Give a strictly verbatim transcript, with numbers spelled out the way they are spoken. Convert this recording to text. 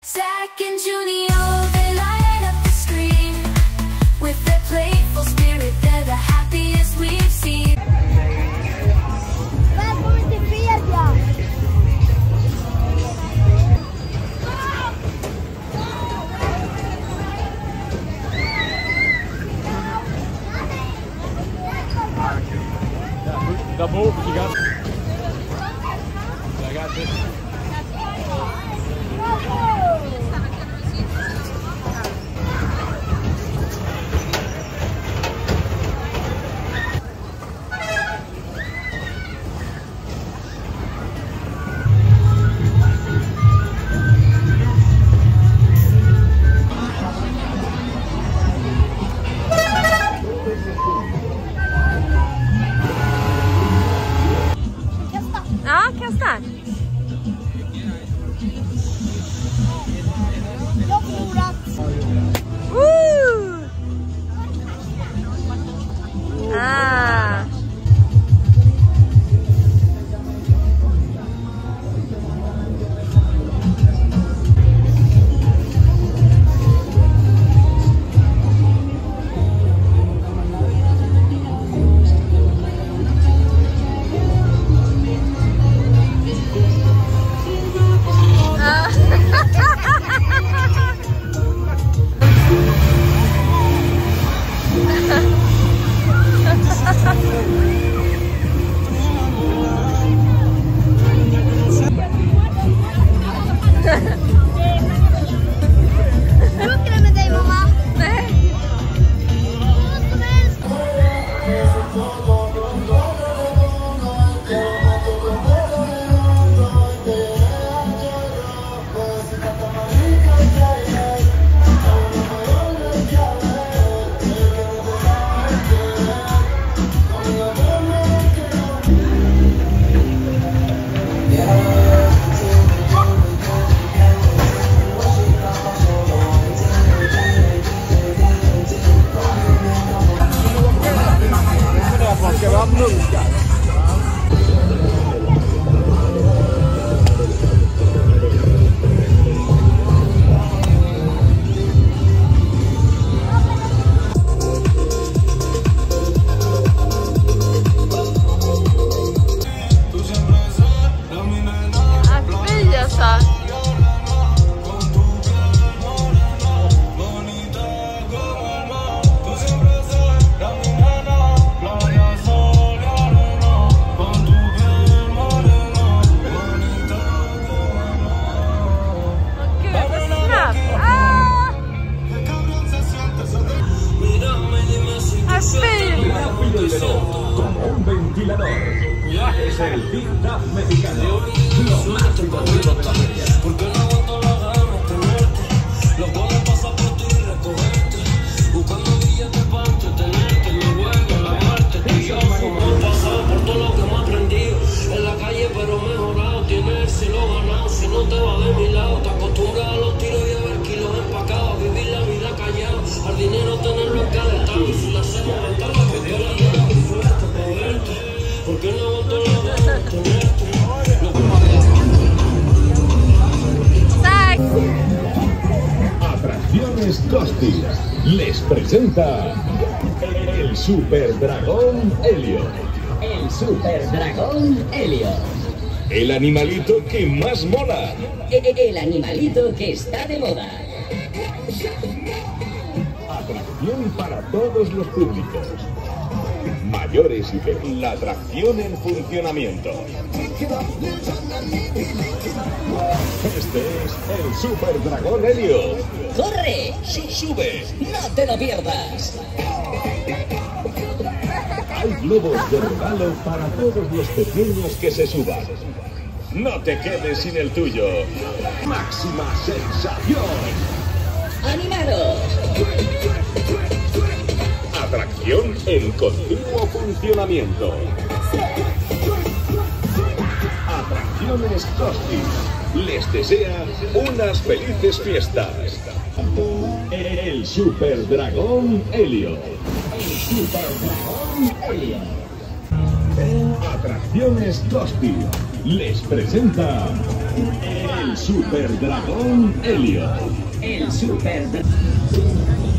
Zack and Junio, they light up the screen with their playful spirit. They're the happiest we've seen. Double, you got I got this. Ja, kasta. Jag tror att... Woo! Ah. Funkar med dig, mamma? Nej. Man ska vara munkar. Como un ventilador. Es el Big Duff mexicano. Lo más favorito de la feria. Porque no aguanto la gana de tenerte. Lo puedo pasar por ti y recogerte. Buscando billetes para entretenerte. Me vuelve la muerte. Tú y yo como he pasado por todo lo que me he aprendido. En la calle pero mejorado. Tienes el cielo ganado. Si no te vas de mi lado. Te acostumbras a los tiros y a ver kilos empacados. A vivir la vida callado. Al dinero tenerlo encalentado. Y si la hacemos mental, porque la vida es fuerte para verte. Porque no aguanto la gana de tenerte. Atracciones Costi les presenta el Super Dragón Helio. El Super Dragón Helio. El animalito que más mola. El animalito que está de moda. Atracción para todos los públicos. Mayores y pequeños. La atracción en funcionamiento. Este es el Super Dragón Helio. ¡Corre! Su- Sube. ¡No te lo pierdas! Hay globos de regalo para todos los pequeños que se suban. No te quedes sin el tuyo. Máxima sensación. ¡Animaros! Atracción en continuo funcionamiento. Atracciones Costi les desea unas felices fiestas. El Super Dragón Helio. El Super Dragón Helio. Atracciones Costi les presenta el El Super Dragón Helio. El Super Dragón.